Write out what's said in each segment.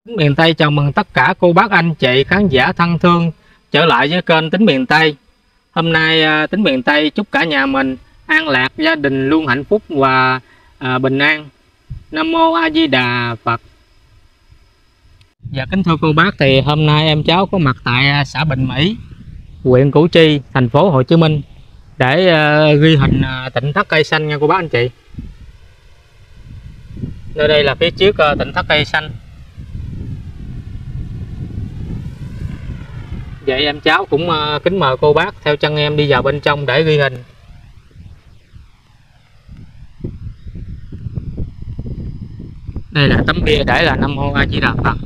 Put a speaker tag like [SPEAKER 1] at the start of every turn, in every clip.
[SPEAKER 1] Tính miền Tây chào mừng tất cả cô bác anh chị khán giả thân thương trở lại với kênh Tính miền Tây. Hôm nay Tính miền Tây chúc cả nhà mình an lạc, gia đình luôn hạnh phúc và bình an. Nam mô A Di Đà Phật. Dạ kính thưa cô bác, thì hôm nay em cháu có mặt tại xã Bình Mỹ, huyện Củ Chi, thành phố Hồ Chí Minh để ghi hình tỉnh thất cây xanh nha cô bác anh chị. Nơi đây là phía trước tỉnh thất cây xanh. Vậy em cháu cũng kính mời cô bác theo chân em đi vào bên trong để ghi hình. Đây là tấm bia để là Nam Mô A Di Đà Phật.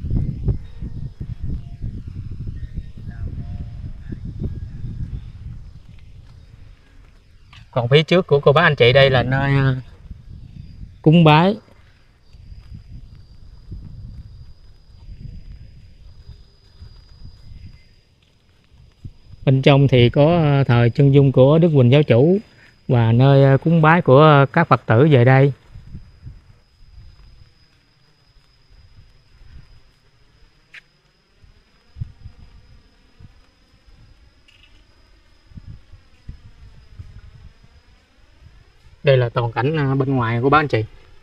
[SPEAKER 1] Còn phía trước của cô bác anh chị đây là nơi cúng bái. Bên trong thì có thờ chân dung của Đức Huỳnh Giáo Chủ và nơi cúng bái của các Phật tử về đây. Đây là toàn cảnh bên ngoài của bác anh chị.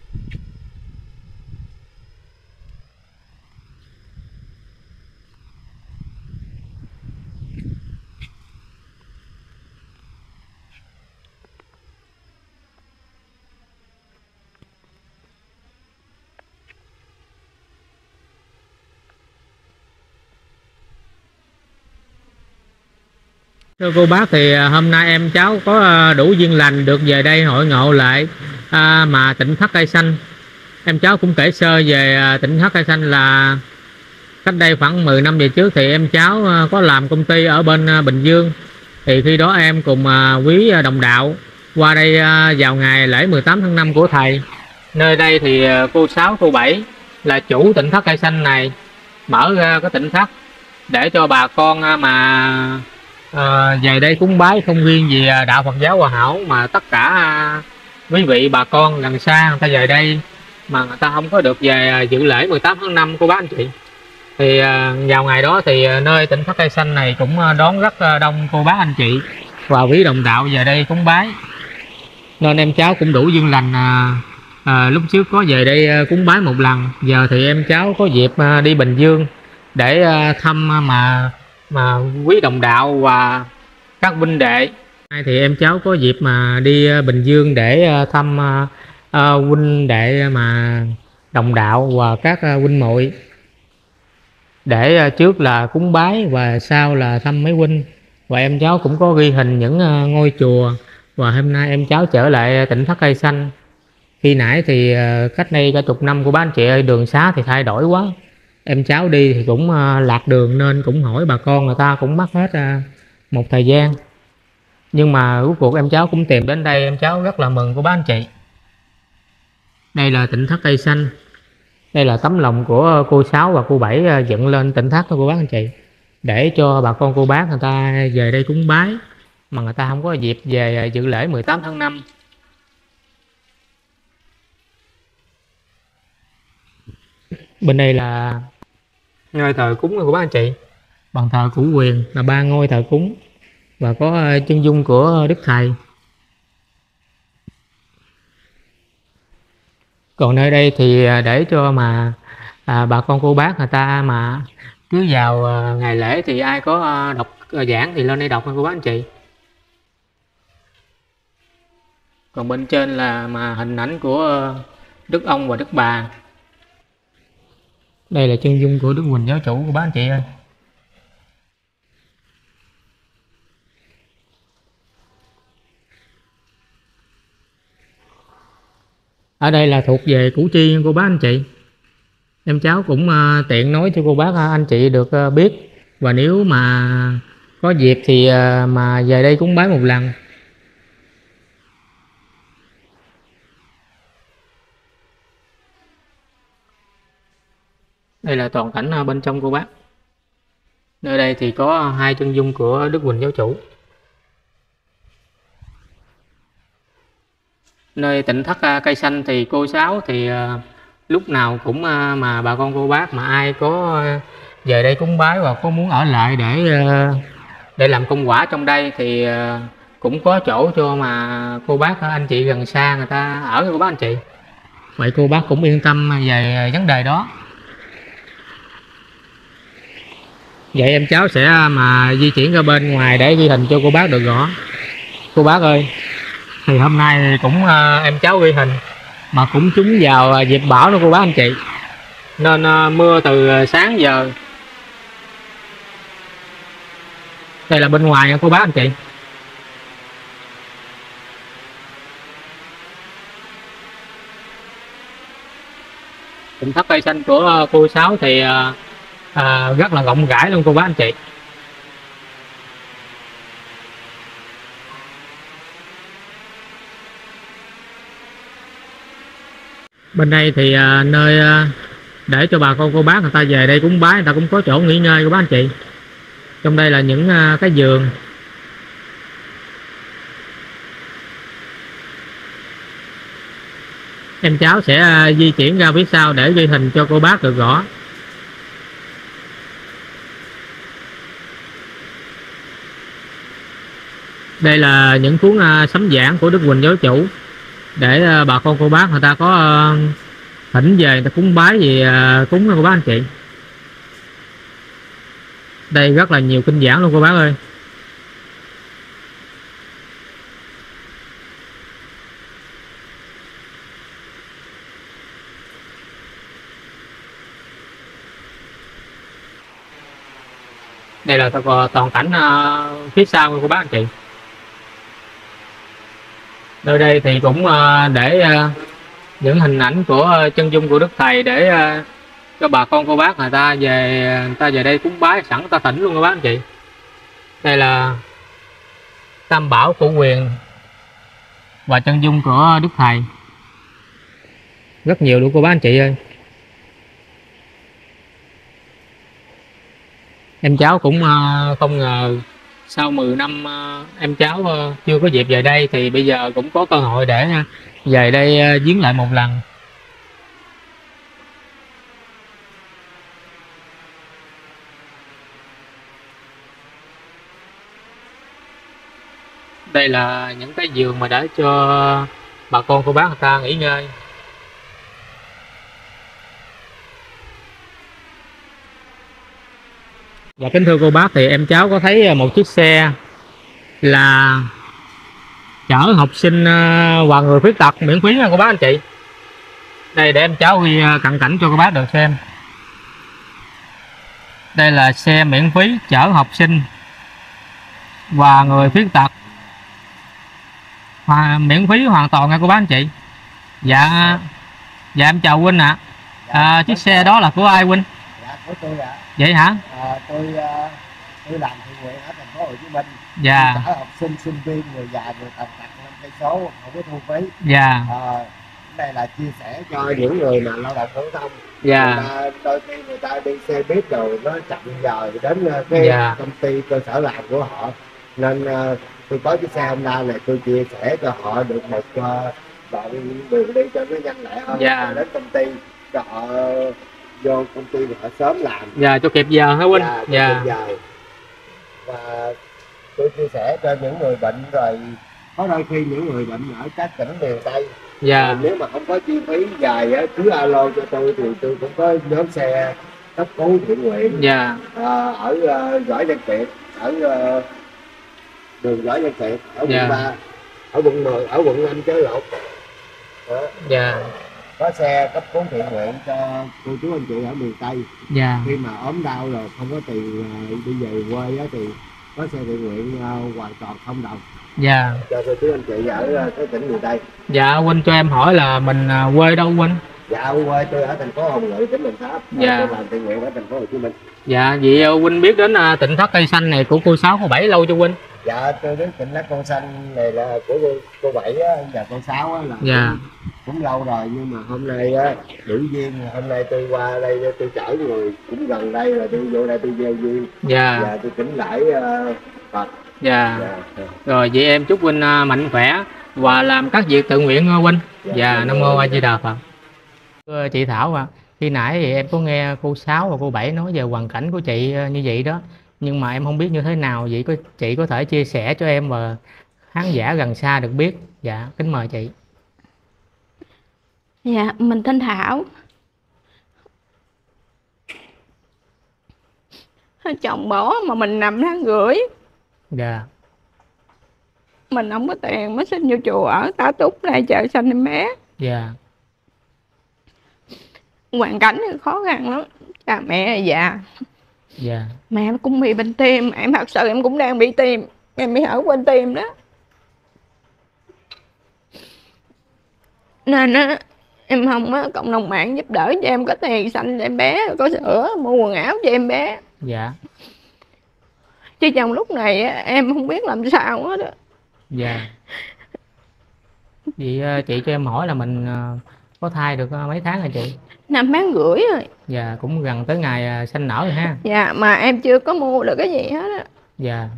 [SPEAKER 1] Thưa cô bác, thì hôm nay em cháu có đủ duyên lành được về đây hội ngộ lại mà tỉnh thất cây xanh. Em cháu cũng kể sơ về tỉnh thất cây xanh là cách đây khoảng 10 năm về trước thì em cháu có làm công ty ở bên Bình Dương. Thì khi đó em cùng quý đồng đạo qua đây vào ngày lễ 18 tháng 5 của thầy. Nơi đây thì cô Sáu, cô Bảy là chủ tỉnh thất cây xanh này mở ra cái tỉnh thất để cho bà con mà về đây cúng bái, không riêng gì đạo Phật giáo Hòa Hảo mà tất cả quý vị bà con gần xa người ta về đây mà người ta không có được về dự lễ 18 tháng 5 của bác anh chị. Thì vào ngày đó thì nơi tỉnh thất cây xanh này cũng đón rất đông cô bác anh chị và quý đồng đạo về đây cúng bái, nên em cháu cũng đủ duyên lành lúc trước có về đây cúng bái một lần. Giờ thì em cháu có dịp đi Bình Dương để thăm mà quý đồng đạo và các huynh đệ. Nay thì em cháu có dịp mà đi Bình Dương để thăm huynh đệ mà đồng đạo và các huynh muội, để trước là cúng bái và sau là thăm mấy huynh. Và em cháu cũng có ghi hình những ngôi chùa. Và hôm nay em cháu trở lại tỉnh thất cây xanh. Khi nãy thì cách đây cả chục năm của bác anh chị ơi, đường xá thì thay đổi quá. Em cháu đi thì cũng lạc đường nên cũng hỏi bà con, người ta cũng mất hết một thời gian. Nhưng mà cuối cuộc em cháu cũng tìm đến đây, em cháu rất là mừng của bác anh chị. Đây là tỉnh thất cây xanh. Đây là tấm lòng của cô Sáu và cô Bảy dựng lên tỉnh thất của bác anh chị, để cho bà con cô bác người ta về đây cúng bái mà người ta không có dịp về dự lễ 18 tháng 5. Bên đây là ngôi thờ cúng của bác anh chị. Bàn thờ Cửu Quyền là 3 ngôi thờ cúng và có chân dung của Đức Thầy. Còn nơi đây thì để cho mà bà con cô bác người ta mà cứ vào ngày lễ thì ai có đọc giảng thì lên đây đọc nha cô bác anh chị. Còn bên trên là mà hình ảnh của Đức ông và Đức bà. Đây là chân dung của Đức Huỳnh Giáo Chủ của bác anh chị ơi. Ở đây là thuộc về Củ Chi cô bác anh chị. Em cháu cũng tiện nói cho cô bác anh chị được biết. Và nếu mà có dịp thì mà về đây cúng bái một lần. Đây là toàn cảnh bên trong cô bác. Nơi đây thì có 2 chân dung của Đức Huỳnh Giáo Chủ. Nơi tỉnh thất cây xanh thì cô Sáu thì lúc nào cũng mà bà con cô bác mà ai có về đây cúng bái và có muốn ở lại để làm công quả trong đây thì cũng có chỗ cho mà cô bác anh chị gần xa người ta ở với cô bác anh chị. Vậy cô bác cũng yên tâm về vấn đề đó. Vậy em cháu sẽ mà di chuyển ra bên ngoài để ghi hình cho cô bác được rõ. Cô bác ơi, thì hôm nay cũng em cháu ghi hình mà cũng trúng vào dịp bão đó cô bác anh chị, nên mưa từ sáng giờ. Đây là bên ngoài nha cô bác anh chị. Tỉnh thất cây xanh của cô Sáu thì rất là rộng rãi luôn cô bác anh chị. Bên đây thì nơi để cho bà con cô bác người ta về đây cúng bái, người ta cũng có chỗ nghỉ ngơi cô bác anh chị. Trong đây là những cái giường. Em cháu sẽ di chuyển ra phía sau để ghi hình cho cô bác được rõ. Đây là những cuốn sấm giảng của Đức Huỳnh Giáo Chủ để bà con cô bác người ta có thỉnh về người ta cúng bái gì cúng cô bác anh chị. Đây rất là nhiều kinh giảng luôn cô bác ơi. Đây là toàn cảnh phía sau của cô bác anh chị. Nơi đây thì cũng để những hình ảnh của chân dung của Đức Thầy để cho bà con cô bác người ta về đây cúng bái sẵn ta thỉnh luôn cô bác anh chị. Đây là Tam Bảo Cửu Quyền và chân dung của Đức Thầy. Rất nhiều luôn cô bác anh chị ơi. Em cháu cũng không ngờ sau 10 năm em cháu chưa có dịp về đây thì bây giờ cũng có cơ hội để về đây viếng lại một lần. Đây là những cái giường mà để cho bà con cô bác người ta nghỉ ngơi. Và kính thưa cô bác, thì em cháu có thấy một chiếc xe là chở học sinh và người khuyết tật miễn phí nha cô bác anh chị. Đây để em cháu ghi cận cảnh cho cô bác được xem. Đây là xe miễn phí chở học sinh và người khuyết tật miễn phí hoàn toàn nha cô bác anh chị. Dạ em chào huynh ạ. Chiếc xe đó là của ai huynh?
[SPEAKER 2] Dạ của tôi ạ.
[SPEAKER 1] Vậy hả?
[SPEAKER 2] Tôi làm thiện nguyện ở thành phố Hồ Chí Minh.
[SPEAKER 1] Dạ.
[SPEAKER 2] Tôi chở học sinh, sinh viên, người già, người tàn tật 5 cây số không có thu phí.
[SPEAKER 1] Dạ.
[SPEAKER 2] Đây là chia sẻ cho những người mà lao động phổ thông.
[SPEAKER 1] Dạ.
[SPEAKER 2] Đôi khi người ta đi xe buýt rồi nó chậm giờ đến cái công ty cơ sở làm của họ, nên tôi có chiếc xe Honda này tôi chia sẻ cho họ được một đoạn đường đi cho nó nhanh lẹ hơn.
[SPEAKER 1] Dạ.
[SPEAKER 2] Đến công ty cho họ vô công ty họ sớm làm.
[SPEAKER 1] Dạ, cho kịp giờ hả huynh?
[SPEAKER 2] Dạ, kịp giờ. Và tôi chia sẻ cho những người bệnh rồi, có đôi khi những người bệnh ở các tỉnh miền Tây,
[SPEAKER 1] dạ,
[SPEAKER 2] nếu mà không có chi phí dài á, cứ alo cho tôi thì tôi cũng có nhóm xe cấp cứu thiện nguyện.
[SPEAKER 1] dạ,
[SPEAKER 2] ở Võ Văn Kiệt, ở đường Võ Văn Kiệt, ở quận 3, ở quận 10, ở quận 5 Chới Lột.
[SPEAKER 1] dạ,
[SPEAKER 2] Có xe cấp cứu thiện nguyện cho cô chú anh chị ở miền Tây.
[SPEAKER 1] dạ.
[SPEAKER 2] Khi mà ốm đau rồi không có tiền đi về quê á, thì có xe thiện nguyện hoàn toàn không đồng.
[SPEAKER 1] Dạ.
[SPEAKER 2] Cho cô chú anh chị ở cái tỉnh miền Tây.
[SPEAKER 1] Dạ huynh cho em hỏi là mình quê đâu huynh?
[SPEAKER 2] Dạ quê tôi ở thành phố Hồng Ngự, tỉnh Đồng Tháp.
[SPEAKER 1] Dạ.
[SPEAKER 2] Tôi làm thiện nguyện ở thành phố Hồ Chí Minh.
[SPEAKER 1] Dạ, vậy huynh biết đến Tỉnh Thất Cây Xanh này của cô Sáu cô Bảy lâu cho huynh?
[SPEAKER 2] Dạ tôi biết Tỉnh Thất Con Xanh này là của cô Bảy á, và cô Sáu á, là
[SPEAKER 1] dạ,
[SPEAKER 2] cũng lâu rồi, nhưng mà hôm nay á đủ duyên, hôm nay tôi qua đây tôi chở người cũng gần đây rồi tôi vô đây tôi gieo duyên.
[SPEAKER 1] dạ,
[SPEAKER 2] Và tôi kính lễ Phật.
[SPEAKER 1] dạ.
[SPEAKER 2] Dạ.
[SPEAKER 1] Rồi vậy em chúc huynh mạnh khỏe và làm các việc tự nguyện huynh. Dạ, Nam Mô A Di Đà Phật. Chị Thảo à, khi nãy thì em có nghe cô Sáu và cô Bảy nói về hoàn cảnh của chị như vậy đó, nhưng mà em không biết như thế nào, vậy chị có thể chia sẻ cho em và khán giả gần xa được biết. Dạ kính mời chị.
[SPEAKER 3] Dạ, mình tên Thảo. Chồng bỏ mà mình 5 tháng rưỡi.
[SPEAKER 1] Dạ.
[SPEAKER 3] Mình không có tiền mới xin vô chùa ở Tá Túc này chờ sanh em bé.
[SPEAKER 1] Dạ.
[SPEAKER 3] Hoàn cảnh thì khó khăn lắm. Cha mẹ già.
[SPEAKER 1] Dạ.
[SPEAKER 3] Mẹ cũng bị bệnh tim. Em thật sự em cũng đang bị tim. Em bị hở bên tim đó. Nên á, em mong á, cộng đồng mạng giúp đỡ cho em có tiền sanh cho em bé, có sữa, mua quần áo cho em bé.
[SPEAKER 1] Dạ.
[SPEAKER 3] Chứ trong lúc này á, em không biết làm sao hết á.
[SPEAKER 1] Dạ. Vậy chị cho em hỏi là mình có thai được mấy tháng rồi chị?
[SPEAKER 3] 5 tháng rưỡi rồi.
[SPEAKER 1] Dạ, cũng gần tới ngày sanh nở rồi ha.
[SPEAKER 3] Dạ, mà em chưa có mua được cái gì hết á.
[SPEAKER 1] Dạ.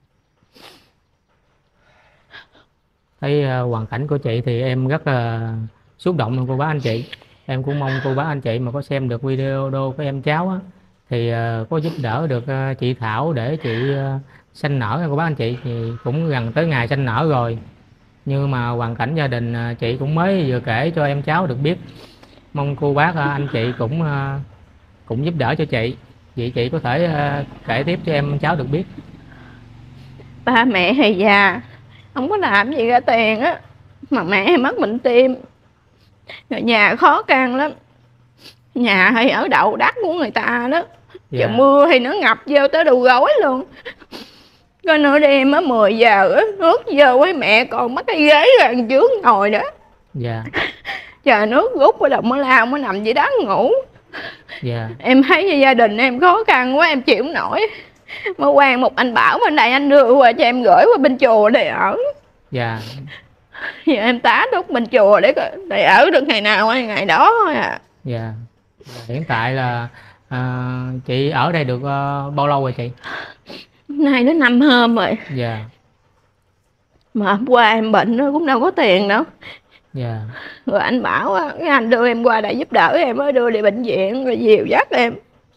[SPEAKER 1] Thấy hoàn cảnh của chị thì em rất là xúc động luôn cô bác anh chị. Em cũng mong cô bác anh chị mà có xem được video đô của em cháu á, thì có giúp đỡ được chị Thảo để chị sanh nở cô bác anh chị. Thì cũng gần tới ngày sanh nở rồi, nhưng mà hoàn cảnh gia đình chị cũng mới vừa kể cho em cháu được biết. Mong cô bác anh chị cũng giúp đỡ cho chị. Vậy chị có thể kể tiếp cho em cháu được biết.
[SPEAKER 3] Ba mẹ thì già, không có làm gì ra tiền á. Mà mẹ em mắc bệnh tim, rồi nhà khó khăn lắm. Nhà thì ở đậu đất của người ta đó. Giờ mưa thì nó ngập vô tới đầu gối luôn. Có nửa đêm á 10 giờ á, nước vô với mẹ còn mất cái ghế ra trước ngồi đó.
[SPEAKER 1] Dạ.
[SPEAKER 3] Chờ nước rút rồi đồng mới lao mới nằm dưới đó ngủ.
[SPEAKER 1] Dạ.
[SPEAKER 3] Em thấy như gia đình em khó khăn quá, em chịu không nổi. Mới quen một anh Bảo bên đây, anh đưa qua cho em gửi qua bên chùa để ở.
[SPEAKER 1] Dạ.
[SPEAKER 3] Giờ em tá túc bên chùa để ở được ngày nào hay ngày đó thôi à.
[SPEAKER 1] Dạ. Hiện tại là chị ở đây được bao lâu rồi chị?
[SPEAKER 3] Nay nó 5 hôm rồi.
[SPEAKER 1] Dạ.
[SPEAKER 3] Mà hôm qua em bệnh nó cũng đâu có tiền đâu.
[SPEAKER 1] Dạ.
[SPEAKER 3] Rồi anh Bảo á, cái anh đưa em qua để giúp đỡ em, mới đưa đi bệnh viện rồi dìu dắt em.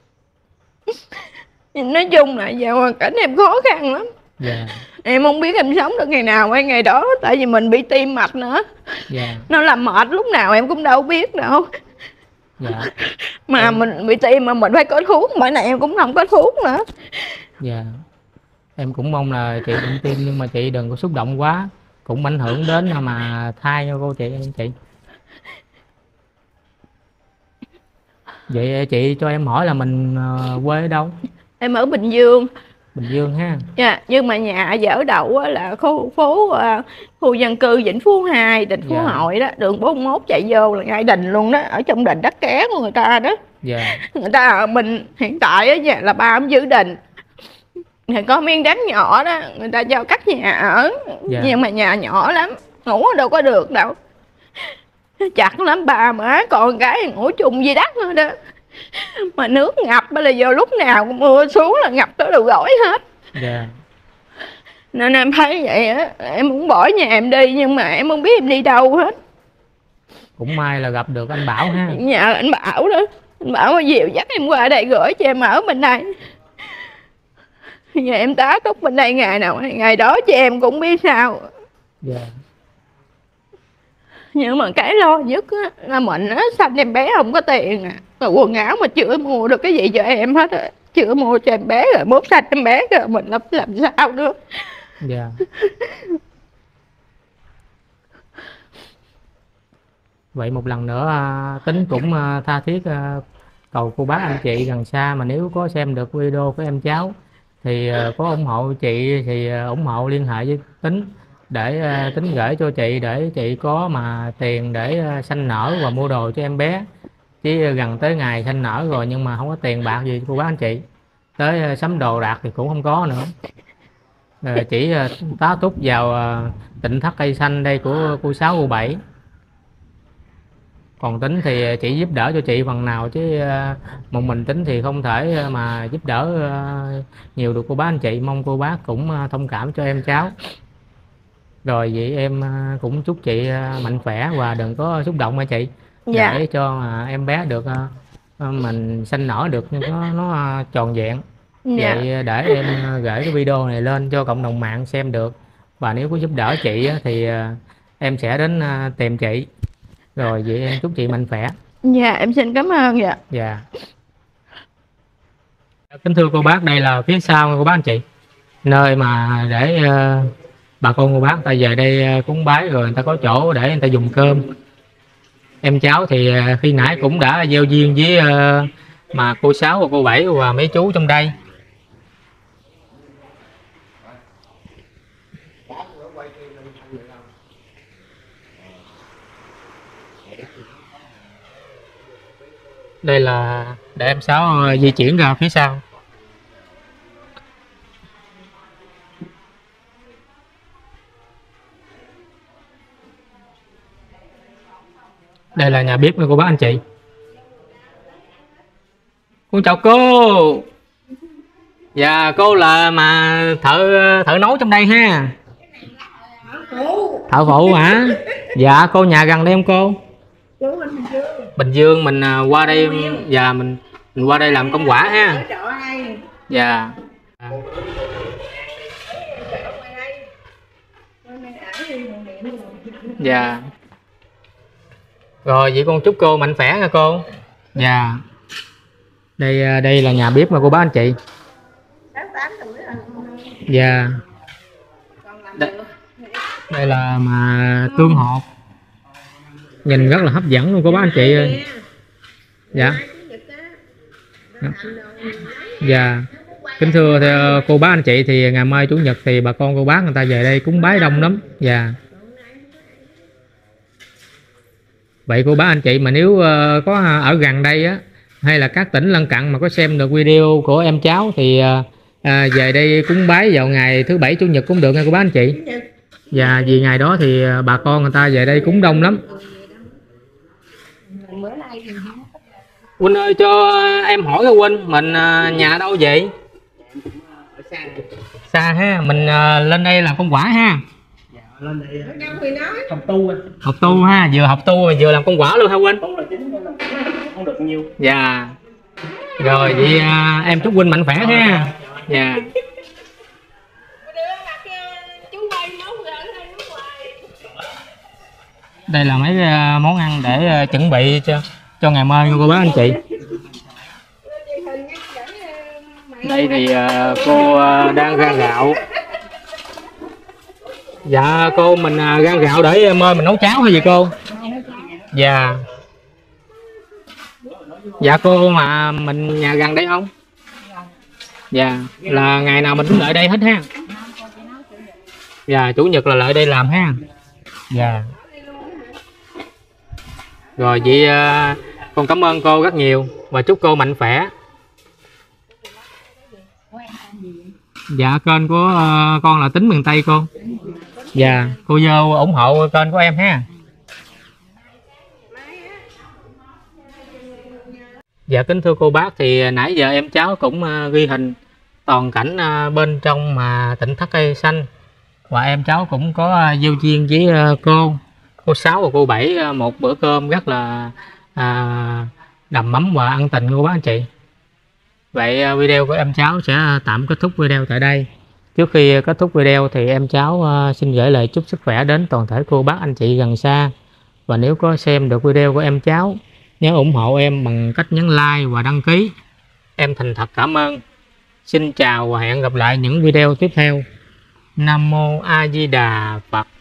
[SPEAKER 3] Nói chung là giờ hoàn cảnh em khó khăn lắm.
[SPEAKER 1] Dạ.
[SPEAKER 3] Em không biết em sống được ngày nào hay ngày đó, tại vì mình bị tim mạch nữa.
[SPEAKER 1] Dạ.
[SPEAKER 3] Nó làm mệt lúc nào em cũng đâu biết đâu.
[SPEAKER 1] Dạ.
[SPEAKER 3] Mà mình bị tim mà mình phải có thuốc, bởi này em cũng không có thuốc nữa.
[SPEAKER 1] Dạ. Em cũng mong là chị bệnh tim nhưng mà chị đừng có xúc động quá, cũng ảnh hưởng đến mà thai nha cô chị. Vậy chị cho em hỏi là mình quê ở đâu?
[SPEAKER 3] Em ở Bình Dương.
[SPEAKER 1] Bình Dương ha.
[SPEAKER 3] Dạ, nhưng mà nhà dở đậu là khu dân cư Vĩnh Phú 2, Đình Phú Hội đó, đường 41 chạy vô là ngay đình luôn đó, ở trong đình đất ké của người ta đó.
[SPEAKER 1] Dạ.
[SPEAKER 3] Người ta ở mình hiện tại á nhà là ba ông giữ đình. Thì có miếng đất nhỏ đó, người ta cho cắt nhà ở. Nhưng mà nhà nhỏ lắm, ngủ đâu có được đâu. Chặt lắm, ba má con gái ngủ chung với đất nữa đó. Mà nước ngập là vô lúc nào mưa xuống là ngập tới đầu gối hết.
[SPEAKER 1] Dạ.
[SPEAKER 3] Nên em thấy vậy á, em muốn bỏ nhà em đi nhưng mà em không biết em đi đâu hết.
[SPEAKER 1] Cũng may là gặp được anh Bảo ha.
[SPEAKER 3] Nhà anh Bảo đó, anh Bảo mà dìu dắt em qua đây gửi cho em ở bên đây. Giờ em tá túc bên đây ngày nào ngày đó cho em cũng biết sao.
[SPEAKER 1] Dạ.
[SPEAKER 3] Nhưng mà cái lo nhất á, là mình á, sanh em bé không có tiền à. Mà quần áo mà chưa mua được cái gì cho em hết á. Chưa mua cho em bé rồi, mốt sanh em bé rồi mình làm sao nữa.
[SPEAKER 1] Dạ. Vậy một lần nữa Tính cũng tha thiết cầu cô bác anh chị gần xa mà nếu có xem được video của em cháu thì có ủng hộ chị thì ủng hộ liên hệ với Tính để Tính gửi cho chị để chị có mà tiền để sanh nở và mua đồ cho em bé. Chứ gần tới ngày sanh nở rồi nhưng mà không có tiền bạc gì cô bác anh chị, tới sắm đồ đạc thì cũng không có nữa. Chỉ tá túc vào Tịnh Thất Cây Xanh đây của cô Sáu cô Bảy. Còn Tính thì chỉ giúp đỡ cho chị phần nào chứ một mình Tính thì không thể mà giúp đỡ nhiều được cô bác anh chị. Mong cô bác cũng thông cảm cho em cháu. Rồi vậy em cũng chúc chị mạnh khỏe và đừng có xúc động nha chị.
[SPEAKER 3] Dạ.
[SPEAKER 1] để cho em bé được mình sanh nở được nó tròn vẹn.
[SPEAKER 3] Dạ.
[SPEAKER 1] Vậy để em gửi cái video này lên cho cộng đồng mạng xem được, và nếu có giúp đỡ chị thì em sẽ đến tìm chị. Rồi vậy em chúc chị mạnh khỏe.
[SPEAKER 3] Dạ em xin cảm ơn. Dạ.
[SPEAKER 1] Dạ. Kính thưa cô bác, đây là phía sau cô bác anh chị, nơi mà để bà con cô bác ta về đây cúng bái, rồi người ta có chỗ để người ta dùng cơm. Em cháu thì khi nãy cũng đã gieo duyên với mà cô Sáu và cô Bảy và mấy chú trong đây. Đây là để em Sáu di chuyển ra phía sau. Đây là nhà bếp của cô bác anh chị. Con chào cô. Dạ cô là mà thợ nấu trong đây ha. Thợ phụ hả? Dạ cô nhà gần đây không cô? Bình Dương. Mình qua đây và mình qua đây làm công quả ha. Dạ. Dạ. Rồi vậy con chúc cô mạnh khỏe nha cô. Dạ. Đây là nhà bếp mà cô bác anh chị. Dạ. Đây là mà tương hột, nhìn rất là hấp dẫn luôn cô bác anh chị ơi. Dạ. Dạ. Kính thưa cô bác anh chị, thì ngày mai chủ nhật thì bà con cô bác người ta về đây cúng bái đông lắm. Dạ. Vậy cô bác anh chị mà nếu có ở gần đây á, hay là các tỉnh lân cận mà có xem được video của em cháu thì về đây cúng bái vào ngày thứ Bảy Chủ nhật cũng được nha cô bác anh chị. Và vì ngày đó thì bà con người ta về đây cúng đông lắm. Huynh ơi, cho em hỏi cô Huynh, mình nhà đâu vậy? Xa ha, mình lên đây làm công quả ha.
[SPEAKER 2] Lên đây
[SPEAKER 1] học tu ha, vừa học tu vừa làm công quả luôn hả Huynh?
[SPEAKER 2] không được nhiều.
[SPEAKER 1] Dạ. Rồi vậy em chúc Huynh mạnh khỏe ha. Dạ. Đây là mấy món ăn để chuẩn bị cho ngày mai cô bác anh chị. Đây thì cô đang rang gạo. Dạ cô, mình rang gạo để mời mình nấu cháo hay gì cô? Dạ. Dạ cô, mà mình nhà gần đây không? Dạ, là ngày nào mình cũng lại đây hết ha. Dạ, chủ nhật là lại đây làm ha. Dạ. Rồi vậy con cảm ơn cô rất nhiều và chúc cô mạnh khỏe. Dạ, kênh của con là Tính Miền Tây cô. Dạ, cô vô ủng hộ kênh của em ha. Dạ kính thưa cô bác, thì nãy giờ em cháu cũng ghi hình toàn cảnh bên trong mà tỉnh Thất Cây Xanh, và em cháu cũng có giao duyên với cô Sáu và cô Bảy một bữa cơm rất là đầm ấm và ăn tình cô bác anh chị. Vậy video của em cháu sẽ tạm kết thúc video tại đây. Trước khi kết thúc video thì em cháu xin gửi lời chúc sức khỏe đến toàn thể cô bác anh chị gần xa. Và nếu có xem được video của em cháu, nhớ ủng hộ em bằng cách nhấn like và đăng ký. Em thành thật cảm ơn. Xin chào và hẹn gặp lại những video tiếp theo. Nam Mô A Di Đà Phật.